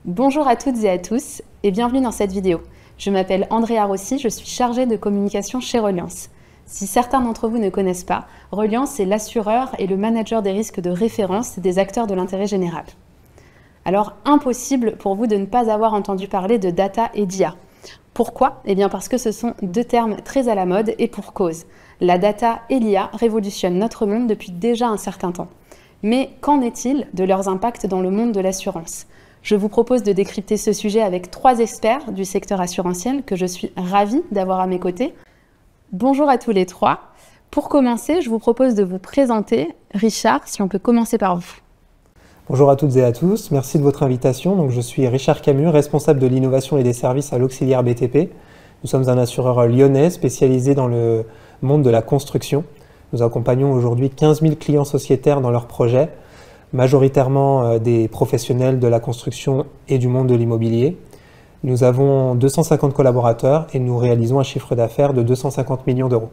Bonjour à toutes et à tous et bienvenue dans cette vidéo. Je m'appelle Andrea Rossi, je suis chargée de communication chez Reliance. Si certains d'entre vous ne connaissent pas, Reliance est l'assureur et le manager des risques de référence des acteurs de l'intérêt général. Alors, impossible pour vous de ne pas avoir entendu parler de data et d'IA. Pourquoi? Eh bien parce que ce sont deux termes très à la mode et pour cause. La data et l'IA révolutionnent notre monde depuis déjà un certain temps. Mais qu'en est-il de leurs impacts dans le monde de l'assurance? Je vous propose de décrypter ce sujet avec 3 experts du secteur assurantiel que je suis ravie d'avoir à mes côtés. Bonjour à tous les 3. Pour commencer, je vous propose de vous présenter. Richard, si on peut commencer par vous. Bonjour à toutes et à tous, merci de votre invitation. Donc, je suis Richard Camus, responsable de l'innovation et des services à l'Auxiliaire BTP. Nous sommes un assureur lyonnais spécialisé dans le monde de la construction. Nous accompagnons aujourd'hui 15 000 clients sociétaires dans leurs projets, majoritairement des professionnels de la construction et du monde de l'immobilier. Nous avons 250 collaborateurs et nous réalisons un chiffre d'affaires de 250 millions d'euros.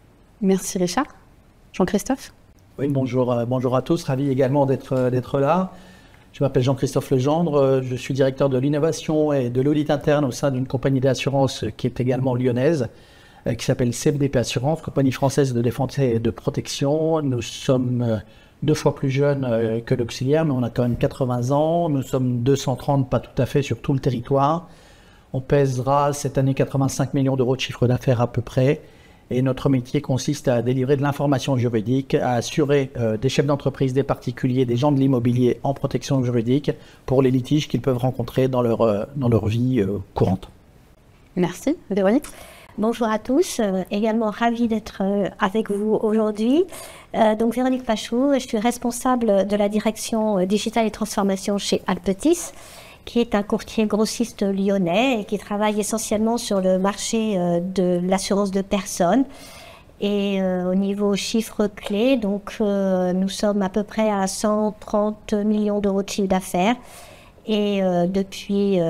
Merci Richard. Jean-Christophe? Oui, bonjour à tous, ravi également d'être là. Je m'appelle Jean-Christophe Legendre, je suis directeur de l'innovation et de l'audit interne au sein d'une compagnie d'assurance qui est également lyonnaise, qui s'appelle CMDP Assurance, compagnie française de défense et de protection. Nous sommes 2 fois plus jeunes que l'Auxiliaire, mais on a quand même 80 ans. Nous sommes 230, pas tout à fait, sur tout le territoire. On pèsera cette année 85 millions d'euros de chiffre d'affaires à peu près. Et notre métier consiste à délivrer de l'information juridique, à assurer des chefs d'entreprise, des particuliers, des gens de l'immobilier en protection juridique pour les litiges qu'ils peuvent rencontrer dans leur vie courante. Merci. Véronique? Bonjour à tous, également ravie d'être avec vous aujourd'hui. Donc Véronique Pachou, je suis responsable de la direction digitale et transformation chez Alpetis, qui est un courtier grossiste lyonnais et qui travaille essentiellement sur le marché de l'assurance de personnes. Et au niveau chiffre clé, donc nous sommes à peu près à 130 millions d'euros de chiffre d'affaires. Et depuis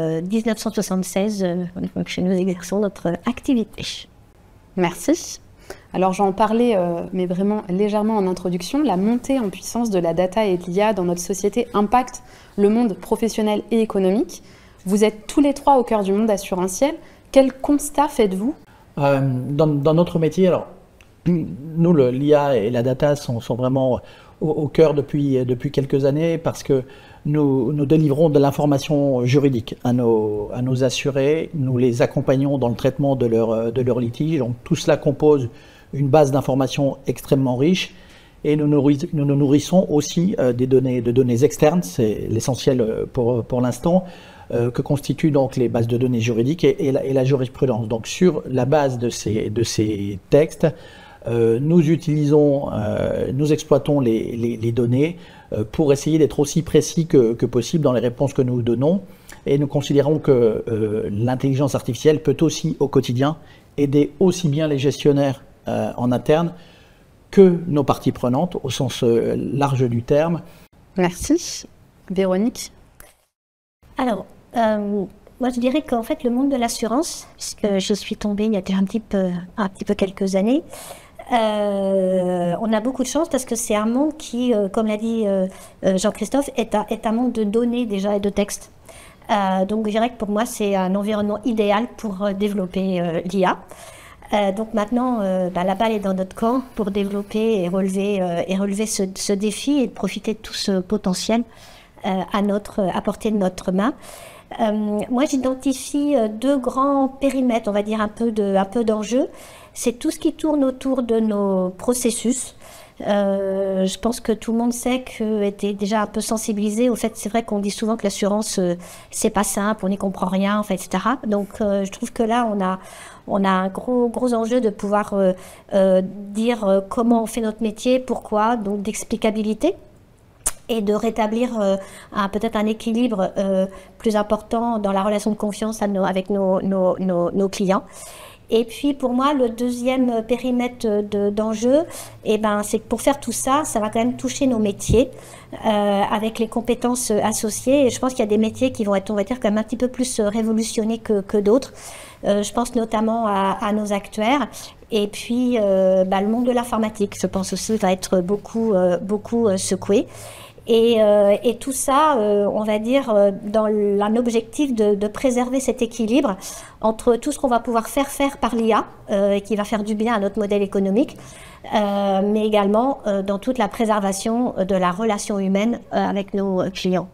1976, nous exerçons notre activité. Merci. Alors j'en parlais, mais vraiment légèrement en introduction, la montée en puissance de la data et de l'IA dans notre société impacte le monde professionnel et économique. Vous êtes tous les 3 au cœur du monde assurantiel. Quel constat faites-vous? Dans notre métier, alors, nous, l'IA et la data sont vraiment au cœur depuis quelques années parce que nous délivrons de l'information juridique à nos assurés. Nous les accompagnons dans le traitement de leurs litiges. Donc, tout cela compose une base d'informations extrêmement riche. Et nous nous nourrissons aussi de données externes, c'est l'essentiel pour l'instant, que constituent donc les bases de données juridiques et la jurisprudence. Donc sur la base de ces textes, nous exploitons les données pour essayer d'être aussi précis que possible dans les réponses que nous donnons. Et nous considérons que l'intelligence artificielle peut aussi au quotidien aider aussi bien les gestionnaires en interne que nos parties prenantes, au sens large du terme. Merci. Véronique? Alors, moi je dirais qu'en fait le monde de l'assurance, puisque je suis tombée il y a déjà un petit peu quelques années, on a beaucoup de chance parce que c'est un monde qui, comme l'a dit Jean-Christophe, est un monde de données déjà et de textes. Donc je dirais que pour moi c'est un environnement idéal pour développer l'IA. Donc maintenant, la balle est dans notre camp pour développer et relever ce défi et de profiter de tout ce potentiel à portée de notre main. Moi, j'identifie 2 grands périmètres, on va dire un peu d'enjeux. C'est tout ce qui tourne autour de nos processus. Je pense que tout le monde sait était déjà un peu sensibilisé au fait. C'est vrai qu'on dit souvent que l'assurance c'est pas simple, on n'y comprend rien, enfin, etc. Donc je trouve que là on a un gros enjeu de pouvoir dire comment on fait notre métier, pourquoi, donc d'explicabilité et de rétablir peut-être un équilibre plus important dans la relation de confiance avec nos clients. Et puis pour moi, le deuxième périmètre d'enjeu, c'est que pour faire tout ça, ça va quand même toucher nos métiers avec les compétences associées. Et je pense qu'il y a des métiers qui vont être, on va dire, quand même un petit peu plus révolutionnés que d'autres. Je pense notamment à nos actuaires. Et puis le monde de l'informatique, je pense aussi, va être beaucoup secoué. Et tout ça, on va dire, dans un objectif de préserver cet équilibre entre tout ce qu'on va pouvoir faire par l'IA, et qui va faire du bien à notre modèle économique, mais également dans toute la préservation de la relation humaine avec nos clients.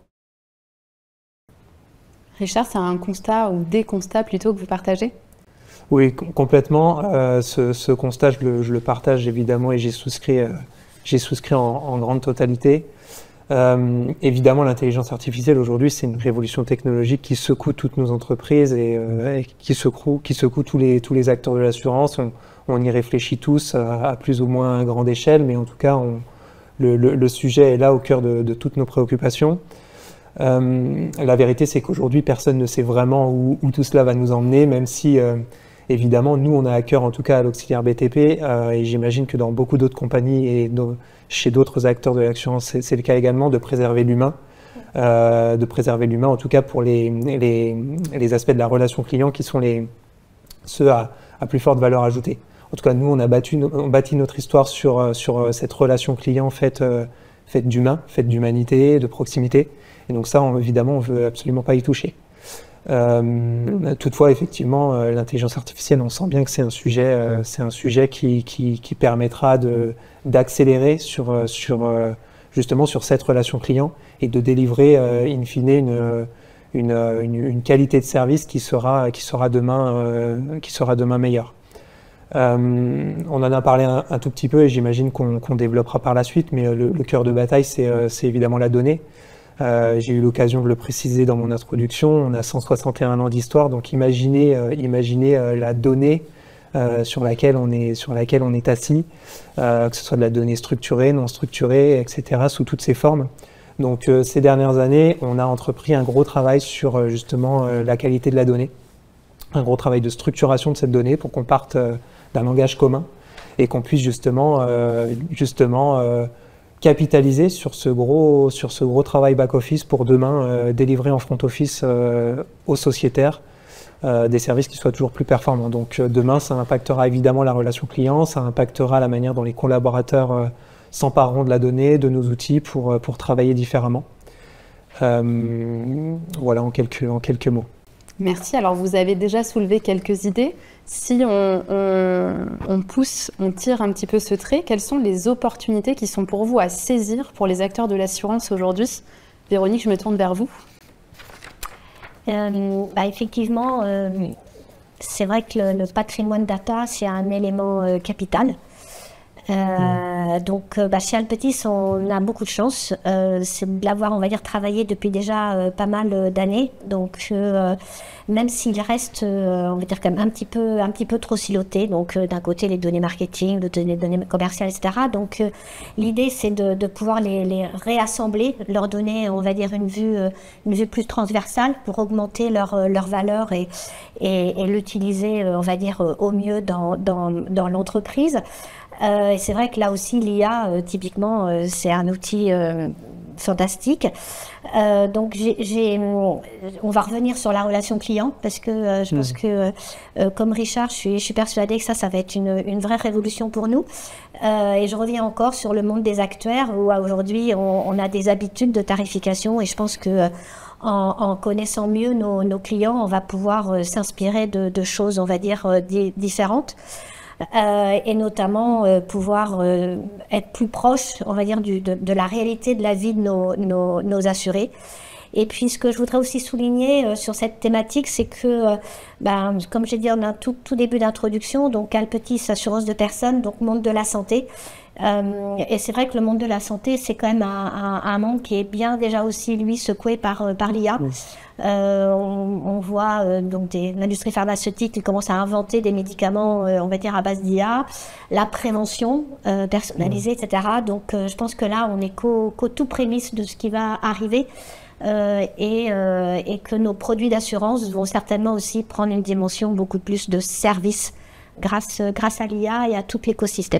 Richard, c'est un constat ou des constats plutôt que vous partagez? Oui, complètement. Ce constat, je le partage évidemment et j'y souscris en grande totalité. Évidemment, l'intelligence artificielle aujourd'hui, c'est une révolution technologique qui secoue toutes nos entreprises et qui secoue tous les acteurs de l'assurance. On y réfléchit tous à plus ou moins grande échelle, mais en tout cas, le sujet est là au cœur de toutes nos préoccupations. La vérité, c'est qu'aujourd'hui, personne ne sait vraiment où tout cela va nous emmener, même si, évidemment, nous, on a à cœur, en tout cas à l'auxiliaire BTP, et j'imagine que dans beaucoup d'autres compagnies et chez d'autres acteurs de l'assurance, c'est le cas également, de préserver l'humain. En tout cas pour les aspects de la relation client qui sont ceux à plus forte valeur ajoutée. En tout cas, nous, on bâtit notre histoire sur cette relation client faite d'humain, faite d'humanité, de proximité. Et donc ça, évidemment, on ne veut absolument pas y toucher. Toutefois, effectivement, l'intelligence artificielle, on sent bien que c'est un sujet qui permettra d'accélérer justement sur cette relation client et de délivrer in fine une qualité de service qui sera demain meilleure. On en a parlé un tout petit peu et j'imagine qu'on développera par la suite, mais le cœur de bataille, c'est évidemment la donnée. J'ai eu l'occasion de le préciser dans mon introduction, on a 161 ans d'histoire, donc imaginez la donnée sur laquelle on est assis, que ce soit de la donnée structurée, non structurée, etc., sous toutes ses formes. Donc ces dernières années, on a entrepris un gros travail sur justement la qualité de la donnée, un gros travail de structuration de cette donnée pour qu'on parte d'un langage commun et qu'on puisse justement capitaliser sur ce gros travail back-office pour demain délivrer en front-office aux sociétaires des services qui soient toujours plus performants. Donc demain, ça impactera évidemment la relation client, ça impactera la manière dont les collaborateurs s'empareront de la donnée, de nos outils pour travailler différemment. Voilà en quelques mots. Merci. Alors, vous avez déjà soulevé quelques idées. Si on pousse, on tire un petit peu ce trait, quelles sont les opportunités qui sont pour vous à saisir pour les acteurs de l'assurance aujourd'hui? Véronique, je me tourne vers vous. Effectivement, c'est vrai que le patrimoine data, c'est un élément capital. Donc, chez Alpetis, on a beaucoup de chance. C'est de l'avoir, on va dire, travaillé depuis déjà pas mal d'années. Donc, même s'il reste, on va dire, quand même un petit peu trop siloté. Donc, d'un côté, les données marketing, les données commerciales, etc. Donc, l'idée, c'est de pouvoir les réassembler, leur donner, on va dire, une vue plus transversale pour augmenter leur valeur et l'utiliser, on va dire, au mieux dans l'entreprise. Et c'est vrai que là aussi, l'IA, typiquement, c'est un outil fantastique. Donc, on va revenir sur la relation client parce que je pense que, comme Richard, je suis persuadée que ça va être une vraie révolution pour nous. Et je reviens encore sur le monde des actuaires où aujourd'hui, on a des habitudes de tarification et je pense que en connaissant mieux nos clients, on va pouvoir s'inspirer de choses, on va dire, différentes. Et notamment pouvoir être plus proche, on va dire, de la réalité de la vie de nos assurés. Et puis, ce que je voudrais aussi souligner sur cette thématique, c'est que, comme j'ai dit en tout début d'introduction, donc Alpetis, assurance de personnes, donc monde de la santé. Et c'est vrai que le monde de la santé, c'est quand même un monde qui est bien déjà aussi, lui, secoué par l'IA. Oui. On voit donc l'industrie pharmaceutique qui commence à inventer des médicaments, on va dire, à base d'IA, la prévention personnalisée, etc. Donc, je pense que là, on est qu'aux tout prémices de ce qui va arriver. Et que nos produits d'assurance vont certainement aussi prendre une dimension beaucoup plus de service grâce à l'IA et à tout l'écosystème.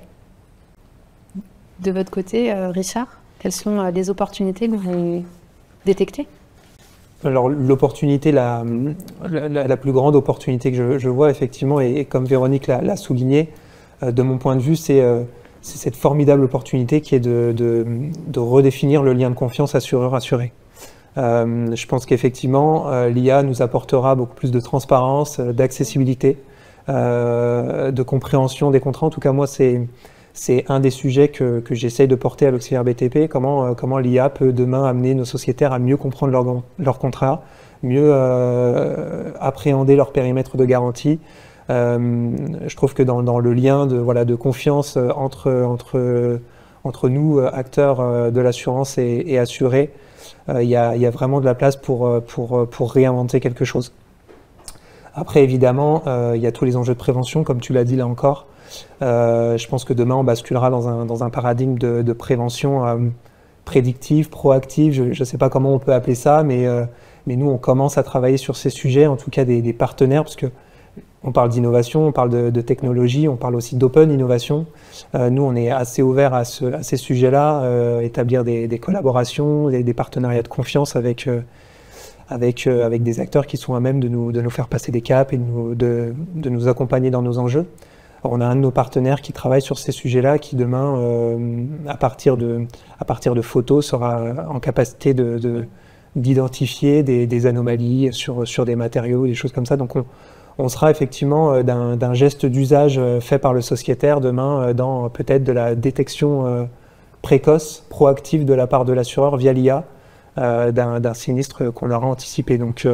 De votre côté, Richard, quelles sont les opportunités que vous détectez? Alors l'opportunité, la plus grande opportunité que je vois effectivement, et comme Véronique l'a souligné, de mon point de vue, c'est c'est cette formidable opportunité qui est de redéfinir le lien de confiance assureur-assuré. Je pense qu'effectivement, l'IA nous apportera beaucoup plus de transparence, d'accessibilité, de compréhension des contrats. En tout cas, moi, c'est un des sujets que j'essaye de porter à l'Auxiliaire BTP, comment l'IA peut demain amener nos sociétaires à mieux comprendre leurs contrats, mieux appréhender leur périmètre de garantie. Je trouve que dans le lien de confiance entre nous, acteurs de l'assurance et assurés, il y a vraiment de la place pour réinventer quelque chose. Après, évidemment, il y a tous les enjeux de prévention, comme tu l'as dit là encore. Je pense que demain, on basculera dans un paradigme de prévention prédictive, proactive. Je ne sais pas comment on peut appeler ça, mais nous, on commence à travailler sur ces sujets, en tout cas des partenaires, parce que on parle d'innovation, on parle de technologie, on parle aussi d'open innovation. Nous, on est assez ouverts à ces sujets-là, établir des collaborations, des partenariats de confiance avec des acteurs qui sont à même de nous faire passer des caps et de nous accompagner dans nos enjeux. Alors, on a un de nos partenaires qui travaille sur ces sujets-là, qui demain, à partir de photos, sera en capacité d'identifier des anomalies sur des matériaux, des choses comme ça. Donc on sera effectivement d'un geste d'usage fait par le sociétaire demain dans peut-être de la détection précoce, proactive de la part de l'assureur via l'IA d'un sinistre qu'on aura anticipé. Donc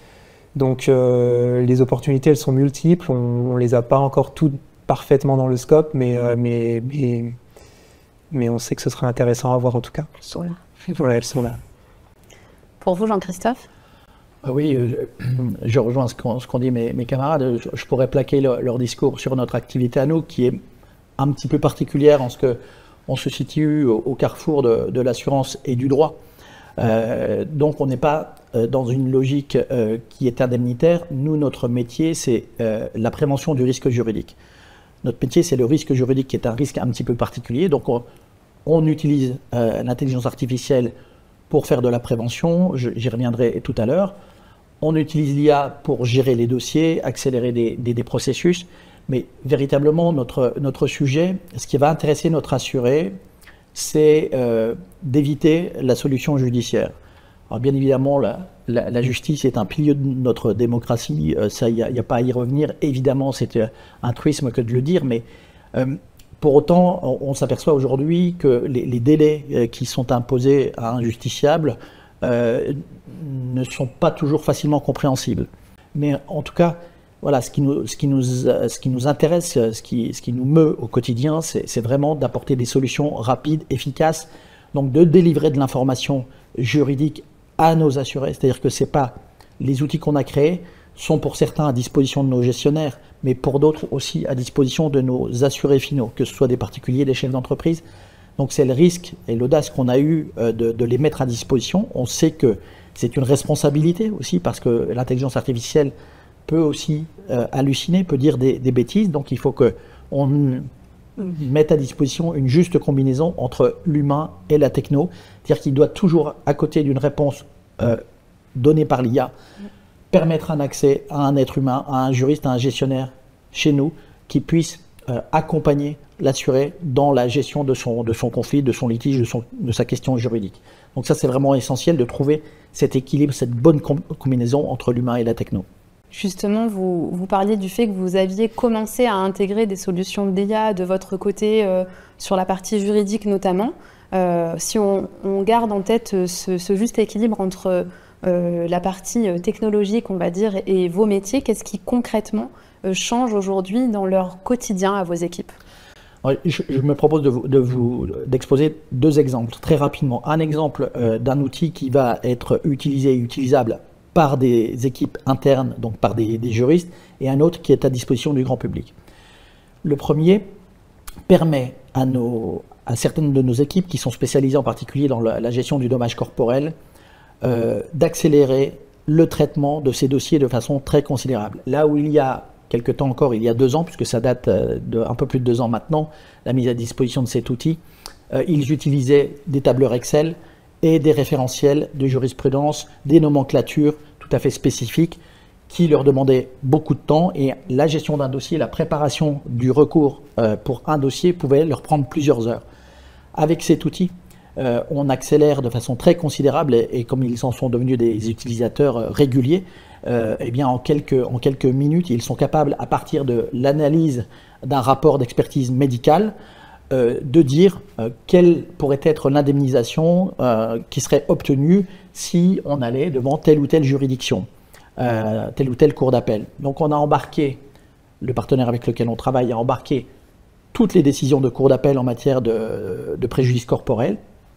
les opportunités, elles sont multiples. On les a pas encore toutes parfaitement dans le scope, mais on sait que ce sera intéressant à voir en tout cas. Elles sont là. Voilà, elles sont là. Pour vous, Jean-Christophe? Oui, je rejoins ce qu'ont dit mes camarades. Je pourrais plaquer leur discours sur notre activité à nous, qui est un petit peu particulière en ce qu'on se situe au carrefour de l'assurance et du droit. Donc on n'est pas dans une logique qui est indemnitaire. Nous, notre métier, c'est la prévention du risque juridique. Notre métier, c'est le risque juridique qui est un risque un petit peu particulier. Donc on utilise l'intelligence artificielle pour faire de la prévention, j'y reviendrai tout à l'heure. On utilise l'IA pour gérer les dossiers, accélérer des processus, mais véritablement notre sujet, ce qui va intéresser notre assuré, c'est d'éviter la solution judiciaire. Alors bien évidemment, la justice est un pilier de notre démocratie, ça, il n'y a pas à y revenir. Évidemment, c'est un truisme que de le dire, mais pour autant, on s'aperçoit aujourd'hui que les délais qui sont imposés à un justiciable ne sont pas toujours facilement compréhensibles. Mais en tout cas, voilà, ce qui nous intéresse, ce qui nous meut au quotidien, c'est vraiment d'apporter des solutions rapides, efficaces, donc de délivrer de l'information juridique à nos assurés. C'est-à-dire que c'est pas les outils qu'on a créés sont pour certains à disposition de nos gestionnaires, mais pour d'autres aussi à disposition de nos assurés finaux, que ce soit des particuliers, des chefs d'entreprise. Donc c'est le risque et l'audace qu'on a eu de les mettre à disposition. On sait que c'est une responsabilité aussi, parce que l'intelligence artificielle peut aussi halluciner, peut dire des bêtises. Donc il faut qu'on mette à disposition une juste combinaison entre l'humain et la techno. C'est-à-dire qu'il doit toujours, à côté d'une réponse donnée par l'IA, permettre un accès à un être humain, à un juriste, à un gestionnaire chez nous, qui puisse accompagner l'assuré dans la gestion de son conflit, de son litige, de sa question juridique. Donc ça, c'est vraiment essentiel de trouver cet équilibre, cette bonne combinaison entre l'humain et la techno. Justement, vous parliez du fait que vous aviez commencé à intégrer des solutions d'IA de votre côté sur la partie juridique notamment. Si on garde en tête ce juste équilibre entre la partie technologique, on va dire, et vos métiers, qu'est-ce qui concrètement change aujourd'hui dans leur quotidien à vos équipes? Je me propose d'exposer deux exemples très rapidement. Un exemple d'un outil qui va être utilisé et utilisable par des équipes internes, donc par des juristes, et un autre qui est à disposition du grand public. Le premier permet à certaines de nos équipes qui sont spécialisées en particulier dans la gestion du dommage corporel d'accélérer le traitement de ces dossiers de façon très considérable. Là où il y a quelque temps encore, il y a 2 ans, puisque ça date d'un peu plus de 2 ans maintenant, la mise à disposition de cet outil, ils utilisaient des tableurs Excel et des référentiels de jurisprudence, des nomenclatures tout à fait spécifiques qui leur demandait beaucoup de temps, et la gestion d'un dossier, la préparation du recours pour un dossier pouvait leur prendre plusieurs heures. Avec cet outil, on accélère de façon très considérable, et comme ils en sont devenus des utilisateurs réguliers, eh bien en quelques minutes, ils sont capables, à partir de l'analyse d'un rapport d'expertise médicale, de dire quelle pourrait être l'indemnisation qui serait obtenue si on allait devant telle ou telle juridiction, telle ou telle cour d'appel. Donc on a embarqué, le partenaire avec lequel on travaille a embarqué toutes les décisions de cour d'appel en matière de préjudice corporel,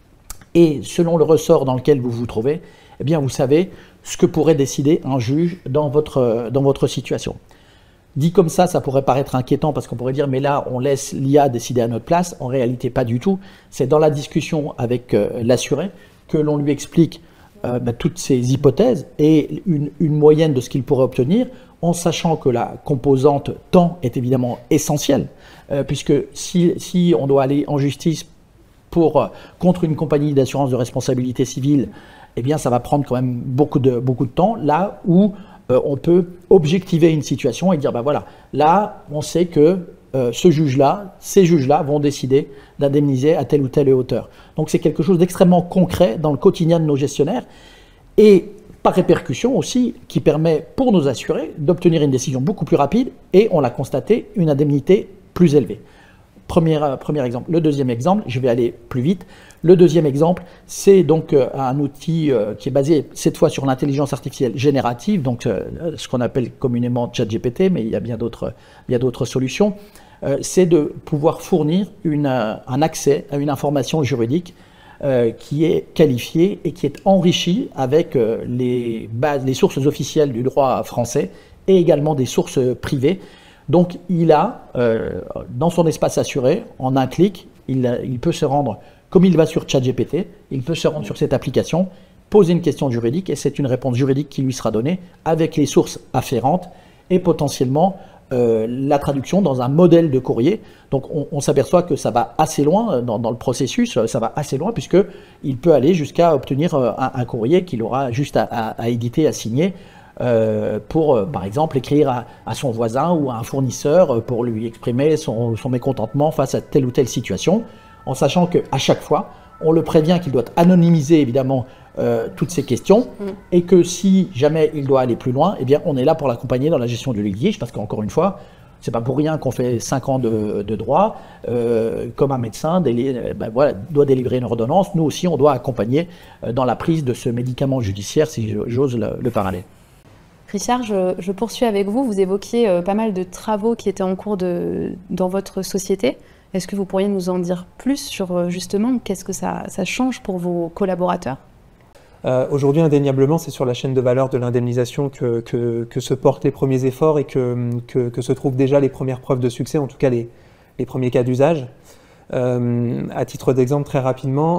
et selon le ressort dans lequel vous vous trouvez, eh bien vous savez ce que pourrait décider un juge dans votre situation. Dit comme ça pourrait paraître inquiétant, parce qu'on pourrait dire mais là on laisse l'IA décider à notre place. En réalité pas du tout. C'est dans la discussion avec l'assuré que l'on lui explique toutes ces hypothèses et une moyenne de ce qu'il pourrait obtenir, en sachant que la composante temps est évidemment essentielle, puisque si on doit aller en justice contre une compagnie d'assurance de responsabilité civile, eh bien ça va prendre quand même beaucoup de temps, là où on peut objectiver une situation et dire ben voilà, là on sait que ces juges-là vont décider d'indemniser à telle ou telle hauteur. Donc c'est quelque chose d'extrêmement concret dans le quotidien de nos gestionnaires, et par répercussion aussi qui permet pour nos assurés d'obtenir une décision beaucoup plus rapide et, on l'a constaté, une indemnité plus élevée. Premier exemple. Le deuxième exemple, je vais aller plus vite. Le deuxième exemple, c'est donc un outil qui est basé cette fois sur l'intelligence artificielle générative, donc ce qu'on appelle communément ChatGPT, mais il y a bien d'autres solutions. C'est de pouvoir fournir un accès à une information juridique qui est qualifiée et qui est enrichie avec les sources officielles du droit français et également des sources privées. Donc il a, dans son espace assuré, en un clic, il peut se rendre, comme il va sur ChatGPT, il peut se rendre sur cette application, poser une question juridique, et c'est une réponse juridique qui lui sera donnée avec les sources afférentes et potentiellement la traduction dans un modèle de courrier. Donc on s'aperçoit que ça va assez loin dans le processus, ça va assez loin, puisqu'il peut aller jusqu'à obtenir un courrier qu'il aura juste à éditer, à signer, pour, par exemple, écrire à son voisin ou à un fournisseur pour lui exprimer son mécontentement face à telle ou telle situation, en sachant qu'à chaque fois, on le prévient qu'il doit anonymiser évidemment toutes ces questions, et que si jamais il doit aller plus loin, eh bien, on est là pour l'accompagner dans la gestion du litige, parce qu'encore une fois, c'est pas pour rien qu'on fait 5 ans de droit, comme un médecin doit délivrer une ordonnance, nous aussi on doit accompagner dans la prise de ce médicament judiciaire, si j'ose le parallèle. Richard, je poursuis avec vous. Vous évoquiez pas mal de travaux qui étaient en cours dans votre société. Est-ce que vous pourriez nous en dire plus sur justement qu'est-ce que ça change pour vos collaborateurs ? Aujourd'hui, indéniablement, c'est sur la chaîne de valeur de l'indemnisation que se portent les premiers efforts et que se trouvent déjà les premières preuves de succès, en tout cas les premiers cas d'usage. À titre d'exemple, très rapidement,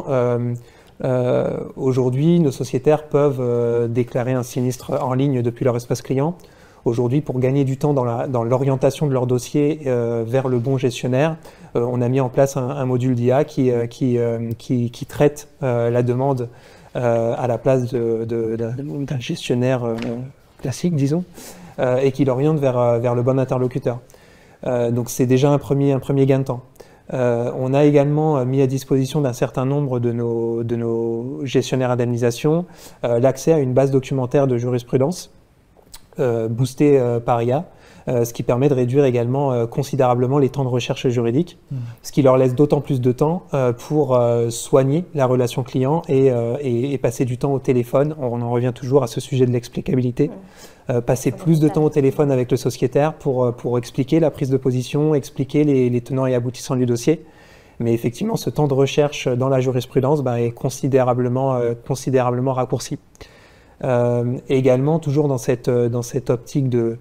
aujourd'hui, nos sociétaires peuvent déclarer un sinistre en ligne depuis leur espace client. Aujourd'hui, pour gagner du temps dans l'orientation de leur dossier vers le bon gestionnaire, on a mis en place un module d'IA qui traite la demande à la place d'un gestionnaire classique, disons, et qui l'oriente vers le bon interlocuteur. Donc c'est déjà un premier gain de temps. On a également mis à disposition d'un certain nombre de nos gestionnaires indemnisation l'accès à une base documentaire de jurisprudence boostée par IA, ce qui permet de réduire également considérablement les temps de recherche juridique, ce qui leur laisse d'autant plus de temps pour soigner la relation client et passer du temps au téléphone. On en revient toujours à ce sujet de l'explicabilité. Passer plus de temps au téléphone avec le sociétaire pour expliquer la prise de position, expliquer les tenants et aboutissants du dossier. Mais effectivement, ce temps de recherche dans la jurisprudence est considérablement raccourci. Également, toujours dans cette optique de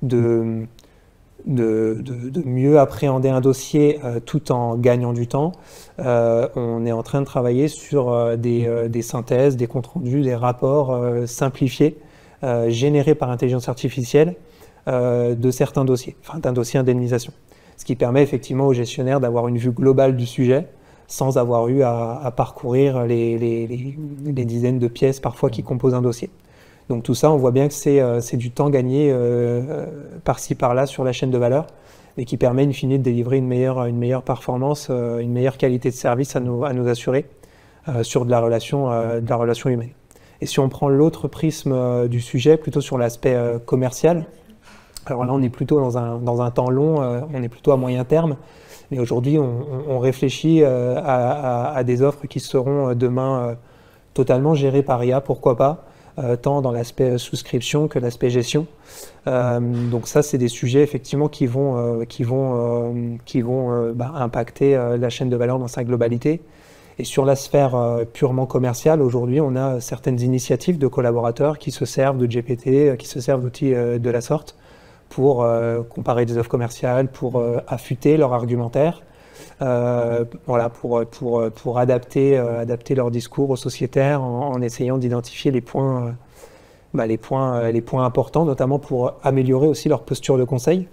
mieux appréhender un dossier tout en gagnant du temps, on est en train de travailler sur des synthèses, des comptes rendus, des rapports simplifiés générés par intelligence artificielle de certains dossiers, enfin d'un dossier indemnisation. Ce qui permet effectivement aux gestionnaires d'avoir une vue globale du sujet sans avoir eu à parcourir les dizaines de pièces parfois qui composent un dossier. Donc tout ça, on voit bien que c'est du temps gagné par-ci par-là sur la chaîne de valeur et qui permet in fine de délivrer une meilleure performance, une meilleure qualité de service à nos assurés sur de la relation humaine. Et si on prend l'autre prisme du sujet, plutôt sur l'aspect commercial, alors là on est plutôt dans un temps long, on est plutôt à moyen terme, mais aujourd'hui on réfléchit à des offres qui seront demain totalement gérées par IA, pourquoi pas, tant dans l'aspect souscription que l'aspect gestion. Donc ça, c'est des sujets effectivement qui vont impacter la chaîne de valeur dans sa globalité. Et sur la sphère purement commerciale, aujourd'hui, on a certaines initiatives de collaborateurs qui se servent de GPT, qui se servent d'outils de la sorte pour comparer des offres commerciales, pour affûter leur argumentaire, voilà, pour adapter leur discours aux sociétaires en essayant d'identifier les points importants, notamment pour améliorer aussi leur posture de conseil.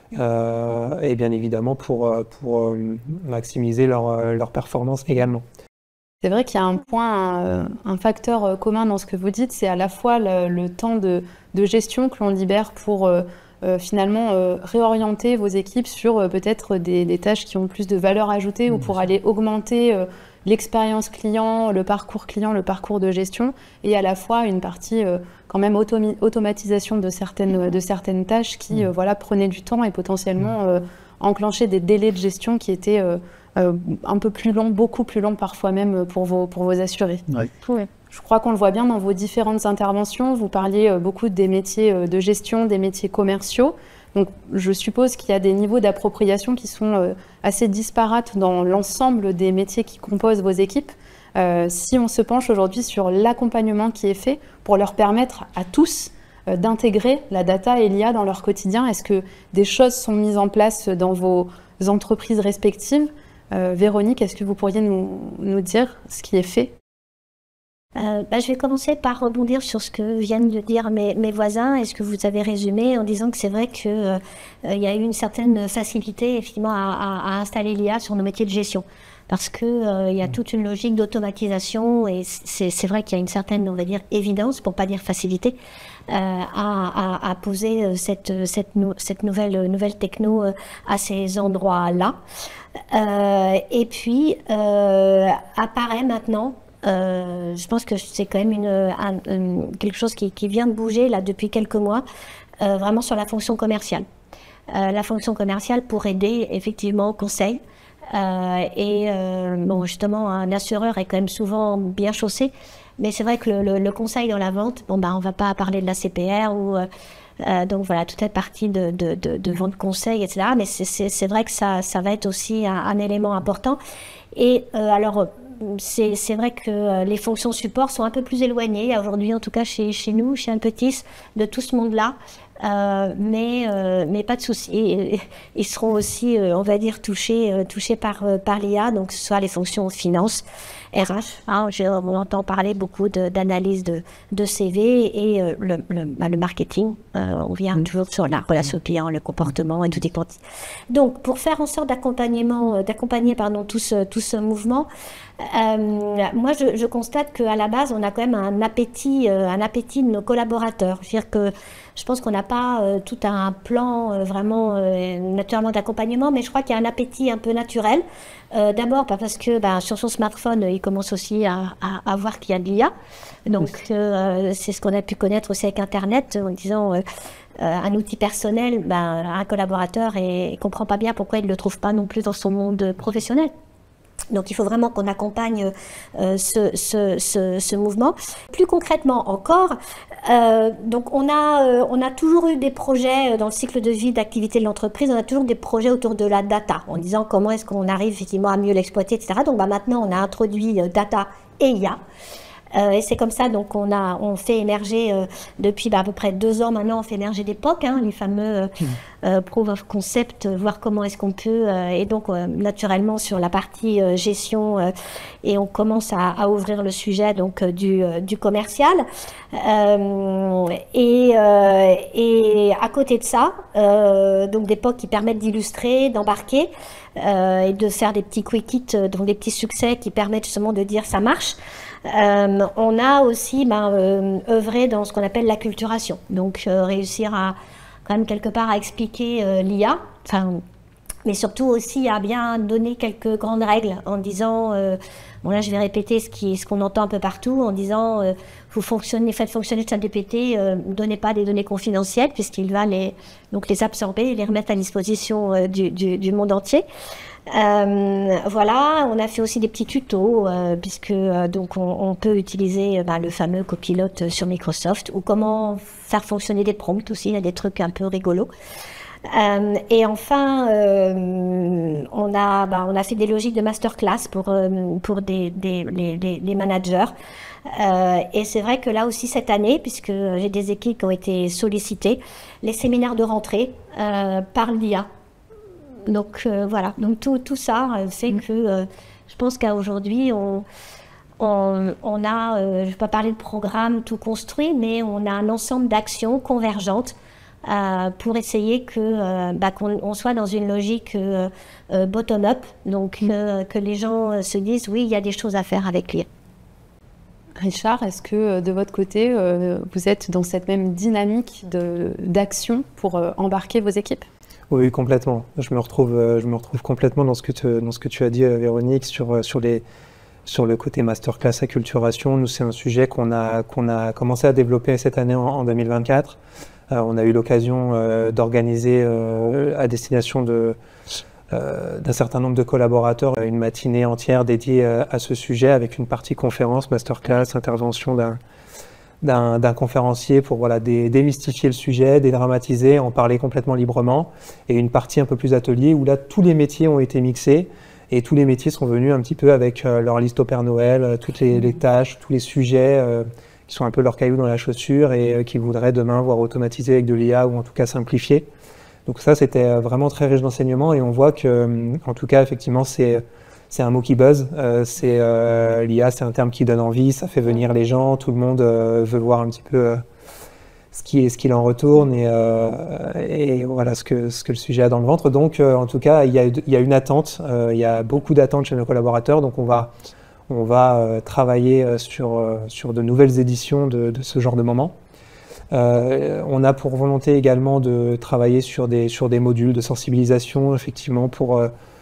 Et bien évidemment pour maximiser leur performance également. C'est vrai qu'il y a un facteur commun dans ce que vous dites, c'est à la fois le temps de gestion que l'on libère pour finalement réorienter vos équipes sur peut-être des tâches qui ont plus de valeur ajoutée ou pour aller augmenter l'expérience client, le parcours de gestion, et à la fois une partie quand même automatisation de certaines tâches qui prenaient du temps et potentiellement enclenchaient des délais de gestion qui étaient un peu plus longs, beaucoup plus longs parfois même pour vos assurés. Oui. Je crois qu'on le voit bien dans vos différentes interventions. Vous parliez beaucoup des métiers de gestion, des métiers commerciaux. Donc, je suppose qu'il y a des niveaux d'appropriation qui sont assez disparates dans l'ensemble des métiers qui composent vos équipes. Si on se penche aujourd'hui sur l'accompagnement qui est fait pour leur permettre à tous d'intégrer la data et l'IA dans leur quotidien, est-ce que des choses sont mises en place dans vos entreprises respectives? Véronique, est-ce que vous pourriez nous dire ce qui est fait? Je vais commencer par rebondir sur ce que viennent de dire mes voisins et ce que vous avez résumé en disant que c'est vrai qu'il y a eu une certaine facilité effectivement à installer l'IA sur nos métiers de gestion. Parce que il y a toute une logique d'automatisation et c'est vrai qu'il y a une certaine, on va dire, évidence, pour pas dire facilité, à poser cette nouvelle techno à ces endroits-là. Et puis apparaît maintenant, je pense que c'est quand même quelque chose qui vient de bouger là depuis quelques mois, vraiment sur la fonction commerciale. La fonction commerciale pour aider effectivement au conseil. Justement, un assureur est quand même souvent bien chaussé, mais c'est vrai que le conseil dans la vente, on va pas parler de la CPR ou donc voilà, toute cette partie de vente conseil, etc. Mais c'est vrai que ça va être aussi un élément important. Et alors, c'est vrai que les fonctions support sont un peu plus éloignées aujourd'hui, en tout cas chez nous, chez Anpetis, de tout ce monde-là. Mais pas de souci. Ils seront aussi, on va dire, touchés par l'IA, donc que ce soit les fonctions finance, RH. On entend parler beaucoup d'analyse de CV et le marketing. On vient toujours sur la relation client, le comportement et tout est quanti. Donc, pour faire en sorte d'accompagner tout ce mouvement, moi je constate qu'à la base, on a quand même un appétit de nos collaborateurs. C'est-à-dire que je pense qu'on n'a pas tout un plan vraiment naturellement d'accompagnement, mais je crois qu'il y a un appétit un peu naturel. D'abord parce que sur son smartphone, il commence aussi à voir qu'il y a de l'IA. Donc c'est ce qu'on a pu connaître aussi avec Internet, en disant un outil personnel, un collaborateur ne comprend pas bien pourquoi il ne le trouve pas non plus dans son monde professionnel. Donc il faut vraiment qu'on accompagne ce mouvement. Plus concrètement encore, donc on a toujours eu des projets dans le cycle de vie d'activité de l'entreprise, on a toujours des projets autour de la data, en disant comment est-ce qu'on arrive effectivement à mieux l'exploiter, etc. Donc maintenant on a introduit data et IA. Et c'est comme ça, donc on fait émerger depuis à peu près 2 ans maintenant, on fait émerger des POC, les fameux proof of concept, voir comment est-ce qu'on peut, et donc naturellement sur la partie gestion, et on commence à ouvrir le sujet donc du commercial. Et à côté de ça, donc des POC qui permettent d'illustrer, d'embarquer et de faire des petits quick hits, donc des petits succès qui permettent justement de dire ça marche. On a aussi œuvré dans ce qu'on appelle l'acculturation, donc réussir à quand même quelque part à expliquer l'IA, mais surtout aussi à bien donner quelques grandes règles en disant, bon là je vais répéter ce qu'on entend un peu partout, en disant vous faites fonctionner ChatGPT, ne donnez pas des données confidentielles puisqu'il va les absorber et les remettre à disposition du monde entier. Voilà, on a fait aussi des petits tutos puisque donc on peut utiliser le fameux copilote sur Microsoft, ou comment faire fonctionner des prompts aussi, il y a des trucs un peu rigolos. Et enfin, on a fait des logiques de masterclass pour les managers. Et c'est vrai que là aussi cette année, puisque j'ai des équipes qui ont été sollicitées, les séminaires de rentrée parlent d'IA. Donc voilà, donc tout ça fait que je pense qu'aujourd'hui on a, je ne vais pas parler de programme tout construit, mais on a un ensemble d'actions convergentes pour essayer qu'on soit dans une logique bottom-up, donc que les gens se disent oui, il y a des choses à faire avec l'IA. Richard, est-ce que de votre côté, vous êtes dans cette même dynamique d'action pour embarquer vos équipes ? Oui, complètement. Je me retrouve complètement dans ce que tu as dit, Véronique, sur le côté masterclass acculturation. Nous, c'est un sujet qu'on a commencé à développer cette année en 2024. On a eu l'occasion d'organiser à destination d'un certain nombre de collaborateurs une matinée entière dédiée à ce sujet, avec une partie conférence, masterclass, intervention d'un conférencier pour démystifier le sujet, dédramatiser, en parler complètement librement, et une partie un peu plus atelier où là tous les métiers ont été mixés et tous les métiers sont venus un petit peu avec leur liste au Père Noël, toutes les tâches, tous les sujets qui sont un peu leur caillou dans la chaussure et qu'ils voudraient demain voir automatisé avec de l'IA ou en tout cas simplifié. Donc ça, c'était vraiment très riche d'enseignements, et on voit que, en tout cas, effectivement, c'est un mot qui buzz. L'IA, c'est un terme qui donne envie, ça fait venir les gens, tout le monde veut voir un petit peu ce qu'il en retourne et voilà ce que le sujet a dans le ventre. Donc, en tout cas, il y a une attente, il y a beaucoup d'attentes chez nos collaborateurs, donc on va travailler sur de nouvelles éditions de ce genre de moments. On a pour volonté également de travailler sur des modules de sensibilisation, effectivement, pour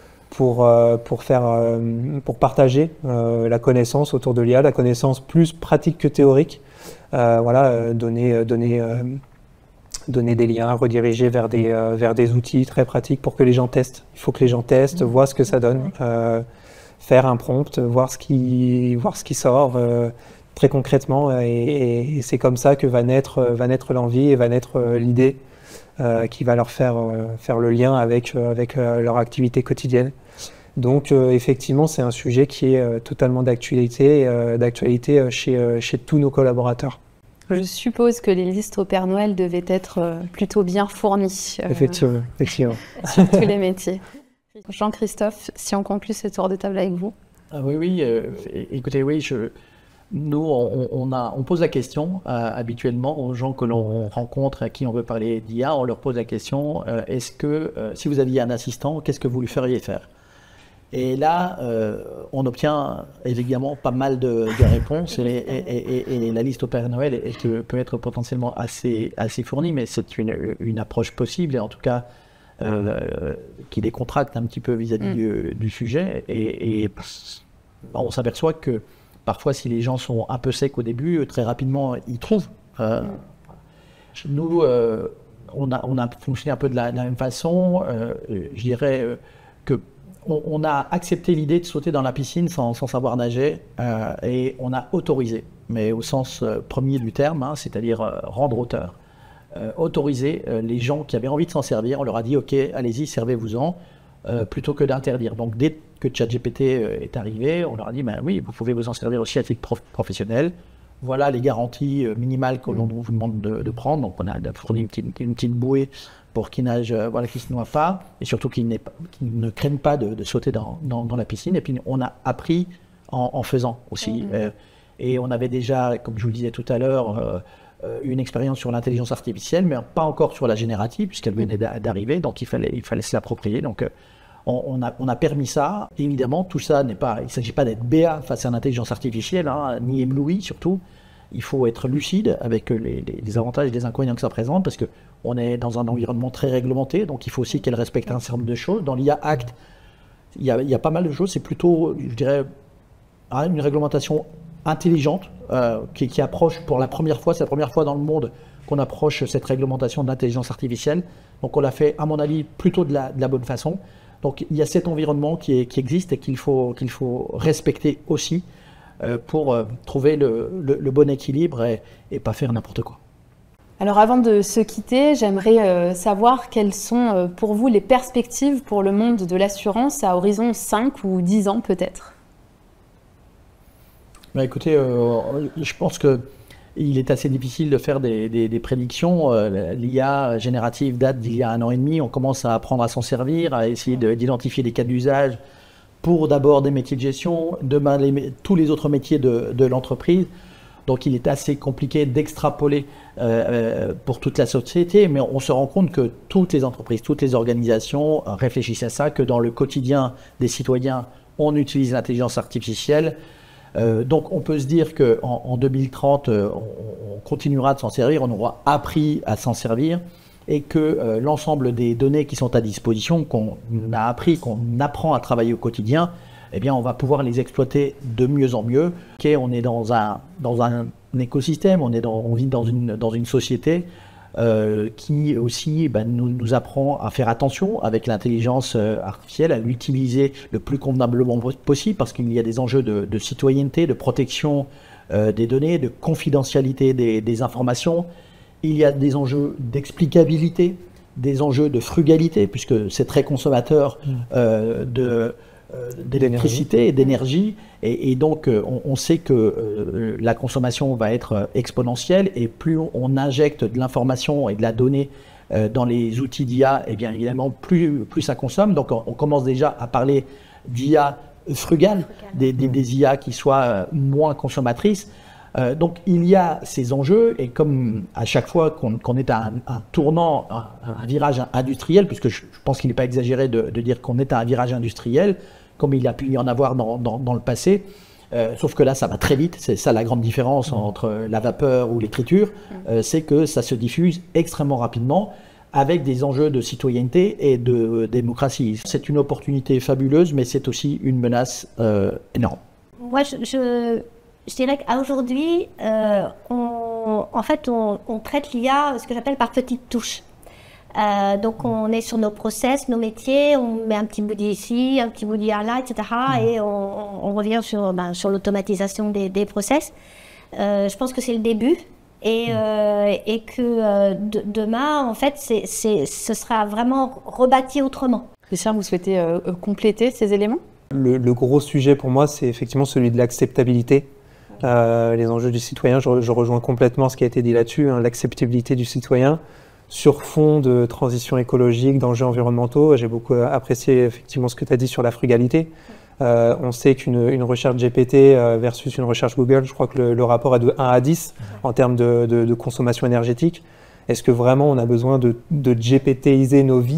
partager la connaissance autour de l'IA, la connaissance plus pratique que théorique. Donner des liens, rediriger vers des outils très pratiques pour que les gens testent. Il faut que les gens testent, voient ce que ça donne, faire un prompt, voir ce qui sort. Très concrètement, et c'est comme ça que va naître l'envie et va naître l'idée qui va leur faire le lien avec leur activité quotidienne. Donc effectivement, c'est un sujet qui est totalement d'actualité chez tous nos collaborateurs. Je suppose que les listes au Père Noël devaient être plutôt bien fournies. Effectivement. Sur tous les métiers. Jean-Christophe, si on conclut ce tour de table avec vous. Oui, écoutez, oui, nous, on pose la question habituellement aux gens que l'on rencontre, à qui on veut parler d'IA, on leur pose la question, est-ce que si vous aviez un assistant, qu'est-ce que vous lui feriez faire? Et là, on obtient évidemment pas mal de réponses, et la liste au Père Noël peut être potentiellement assez fournie, mais c'est une approche possible, et en tout cas qui décontracte un petit peu vis-à-vis du sujet, et on s'aperçoit que parfois, si les gens sont un peu secs au début, très rapidement, ils trouvent. Nous, on a fonctionné un peu de la même façon. Je dirais qu'on a accepté l'idée de sauter dans la piscine sans savoir nager, et on a autorisé, mais au sens premier du terme, c'est-à-dire rendre hauteur. Autoriser les gens qui avaient envie de s'en servir, on leur a dit « Ok, allez-y, servez-vous-en », plutôt que d'interdire. Donc, dès que ChatGPT est arrivé, on leur a dit oui, vous pouvez vous en servir aussi à titre professionnel. voilà les garanties minimales que l'on vous demande de prendre. Donc on a fourni une petite bouée pour qu'ils nagent, voilà, qu'ils ne se noient pas, et surtout qu'ils ne craignent pas de sauter dans la piscine. Et puis on a appris en faisant aussi. Et on avait déjà, comme je vous le disais tout à l'heure, une expérience sur l'intelligence artificielle, mais pas encore sur la générative, puisqu'elle venait d'arriver, donc il fallait se l'approprier. Donc on a permis ça. Évidemment, tout ça il ne s'agit pas d'être béat face à l'intelligence artificielle, hein, ni ébloui surtout. Il faut être lucide avec les avantages et les inconvénients que ça présente, parce qu'on est dans un environnement très réglementé, donc il faut aussi qu'elle respecte un certain nombre de choses. Dans l'IA Act, il y a pas mal de choses, c'est plutôt, je dirais, une réglementation intelligente qui approche pour la première fois, c'est la première fois dans le monde qu'on approche cette réglementation d'intelligence artificielle. Donc on l'a fait, à mon avis, plutôt de la bonne façon. Donc il y a cet environnement qui existe et qu'il faut respecter aussi pour trouver le bon équilibre et pas faire n'importe quoi. Alors avant de se quitter, j'aimerais savoir quelles sont pour vous les perspectives pour le monde de l'assurance à horizon 5 ou 10 ans peut-être. Écoutez, je pense qu'il est assez difficile de faire des prédictions. L'IA générative date d'il y a 1 an et demi. On commence à apprendre à s'en servir, à essayer d'identifier des cas d'usage pour d'abord des métiers de gestion, demain tous les autres métiers de l'entreprise. Donc il est assez compliqué d'extrapoler pour toute la société, mais on se rend compte que toutes les entreprises, toutes les organisations réfléchissent à ça, que dans le quotidien des citoyens, on utilise l'intelligence artificielle. Donc on peut se dire qu'en 2030, on continuera de s'en servir, on aura appris à s'en servir, et que l'ensemble des données qui sont à disposition, qu'on a appris, qu'on apprend à travailler au quotidien, eh bien on va pouvoir les exploiter de mieux en mieux. On est dans un écosystème, on vit dans une société qui aussi nous apprend à faire attention avec l'intelligence artificielle, à l'utiliser le plus convenablement possible, parce qu'il y a des enjeux de citoyenneté, de protection des données, de confidentialité des informations. Il y a des enjeux d'explicabilité, des enjeux de frugalité, puisque c'est très consommateur d'électricité et d'énergie, et donc on sait que la consommation va être exponentielle, et plus on injecte de l'information et de la donnée dans les outils d'IA, et bien évidemment plus ça consomme. Donc on commence déjà à parler d'IA frugale, des IA qui soient moins consommatrices. Donc il y a ces enjeux, et comme à chaque fois qu'on est à un tournant, un virage industriel, puisque je pense qu'il n'est pas exagéré de dire qu'on est à un virage industriel, comme il a pu y en avoir dans le passé, sauf que là ça va très vite. C'est ça la grande différence entre la vapeur ou l'écriture, c'est que ça se diffuse extrêmement rapidement, avec des enjeux de citoyenneté et de démocratie. C'est une opportunité fabuleuse, mais c'est aussi une menace énorme. Moi, je dirais qu'à aujourd'hui, on traite l'IA, ce que j'appelle par petites touches. Donc on est sur nos process, nos métiers, on met un petit bout d'ici, un petit bout d'IA là, etc. Et on revient sur l'automatisation des process. Je pense que c'est le début, et que demain, en fait, ce sera vraiment rebâti autrement. Richard, vous souhaitez compléter ces éléments ? Le gros sujet pour moi, c'est effectivement celui de l'acceptabilité. Les enjeux du citoyen, je rejoins complètement ce qui a été dit là-dessus, hein, l'acceptabilité du citoyen sur fond de transition écologique, d'enjeux environnementaux. J'ai beaucoup apprécié effectivement ce que tu as dit sur la frugalité. On sait qu'une recherche GPT versus une recherche Google, je crois que le rapport est de 1 à 10 en termes de consommation énergétique. Est-ce que vraiment on a besoin de GPTiser nos vies ?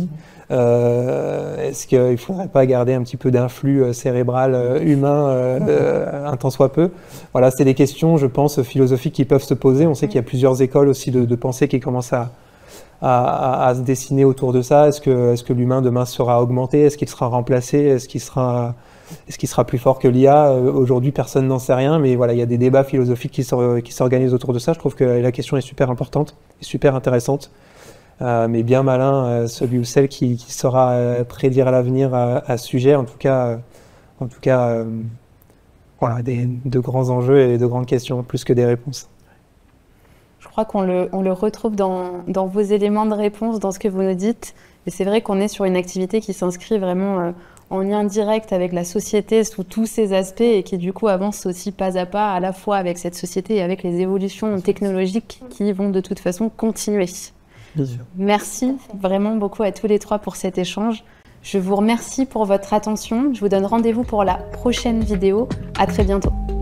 Est-ce qu'il ne faudrait pas garder un petit peu d'influx cérébral humain un tant soit peu ? Voilà, c'est des questions, je pense, philosophiques qui peuvent se poser. On sait qu'il y a plusieurs écoles aussi de pensée qui commencent à se dessiner autour de ça. Est-ce que l'humain demain sera augmenté ? Est-ce qu'il sera remplacé ? Est-ce qu'il sera plus fort que l'IA ? Aujourd'hui, personne n'en sait rien, mais voilà, il y a des débats philosophiques qui s'organisent autour de ça. Je trouve que la question est super importante et super intéressante. Mais bien malin celui ou celle qui saura prédire l'avenir à ce sujet. En tout cas, voilà, de grands enjeux et de grandes questions, plus que des réponses. Je crois qu'on le retrouve dans vos éléments de réponse, dans ce que vous nous dites. Et c'est vrai qu'on est sur une activité qui s'inscrit vraiment en lien direct avec la société sous tous ses aspects et qui du coup avance aussi pas à pas à la fois avec cette société et avec les évolutions technologiques qui vont de toute façon continuer. Bien sûr. Merci vraiment beaucoup à tous les trois pour cet échange. Je vous remercie pour votre attention. Je vous donne rendez-vous pour la prochaine vidéo. À très bientôt.